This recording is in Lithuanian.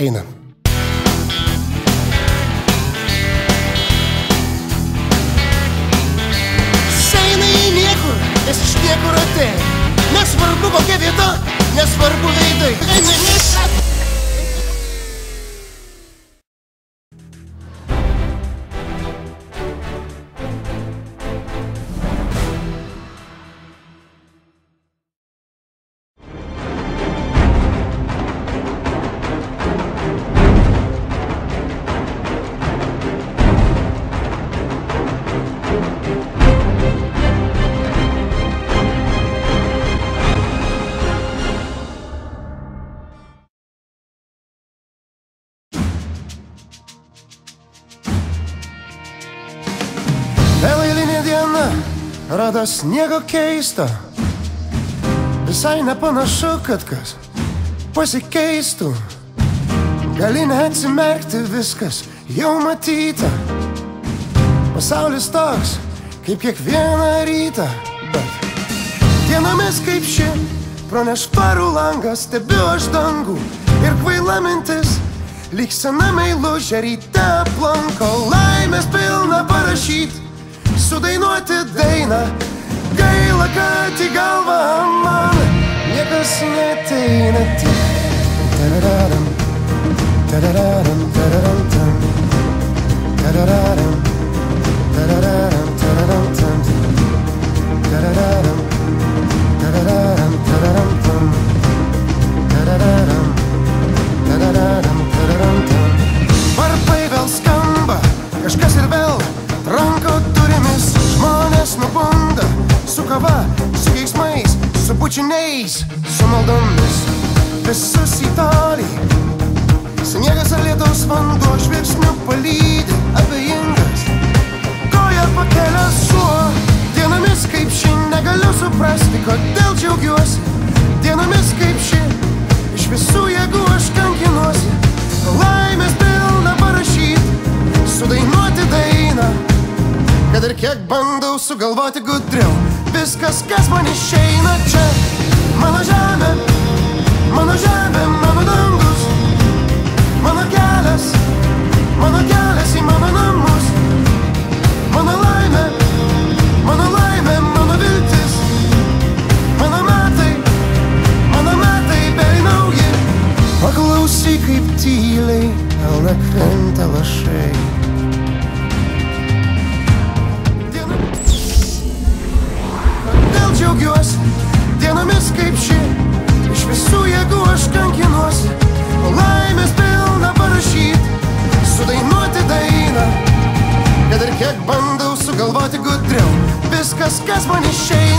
eina. Seinai niekur, nes iš niekur atėjo. Nesvarbu kokia vieta, nesvarbu veidai. Vėl eilinė diena, radas nieko keisto. Visai nepanašu, kad kas pasikeistų. Gali neatsimerkti, viskas jau matyta. Pasaulis toks, kaip kiekvieną rytą. Bet dienomis kaip ši, pro nešvarų langą stebiu aš dangų. Ir kvaila mintis, lyg sena meilužė ryte aplanko. Laimės pilna parašyt, sudainuoti dainą. Gaila, kad į galvą man niekas neteina. Tarararam, tarararam, tararam, tam. Tarararam, tarararam, tararam, tam. Tarararam, tarararam, tararam, tam. Tarararam, tarararam, tararam, tam. Varpai vėl skamba, kažkas ir vėl tranko durimis. Žmonės nubunda su kava, su keiksmais, su bučiniais, su maldomis. Visus į tolį sniegas ar lietaus vanduo žvilgsniu palydi abejingas. Koja pakelia šuo. Dienomis kaip ši negaliu suprasti, kodėl džiaugiuosi. Dienomis kaip ši iš visų jėgų aš kankinuosi. Laimės pilna parašyt, sudainuoti dainą. Kad ir kiek bandau sugalvoti gudriau, viskas, kas man išeina čia. Mano žemė, mano žemė, mano dangus. Mano kelias į mano namus. Mano laimė, mano viltis. Mano metai bei nauji. Paklausyk, kaip tyliai kalna krenta lašai. Džiaugiuosi, dienomis kaip ši, iš visų jėgų aš kankinuosi. Laimės pilna parašyt, sudainuoti dainą. Kad ir kiek bandau sugalvoti gudriau, viskas, kas man išeina.